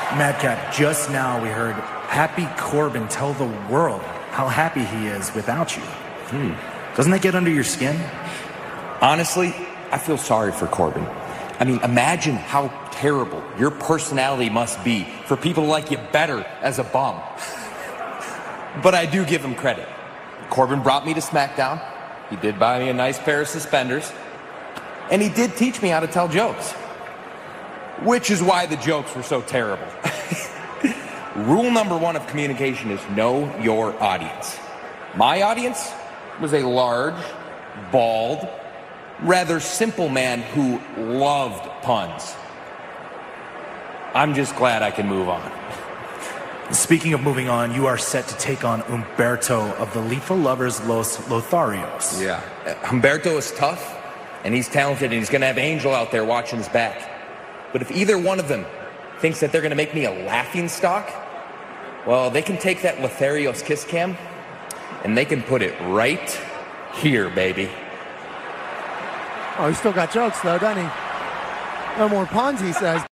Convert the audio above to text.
Madcap, just now we heard Happy Corbin tell the world how happy he is without you. Doesn't that get under your skin? Honestly, I feel sorry for Corbin. I mean, imagine how terrible your personality must be for people to like you better as a bum. But I do give him credit. Corbin brought me to SmackDown. He did buy me a nice pair of suspenders. And he did teach me how to tell jokes. Which is why the jokes were so terrible. Rule number 1 of communication is know your audience. My audience was a large, bald, rather simple man who loved puns. I'm just glad I can move on. Speaking of moving on, you are set to take on Humberto of the Lethal Lovers Los Lotharios. Yeah. Humberto is tough, and he's talented, and he's going to have Angel out there watching his back. But if either one of them thinks that they're going to make me a laughing stock, well, they can take that Lotharios kiss cam, and they can put it right here, baby. Oh, he's still got jokes, though, doesn't he? No more puns, he says.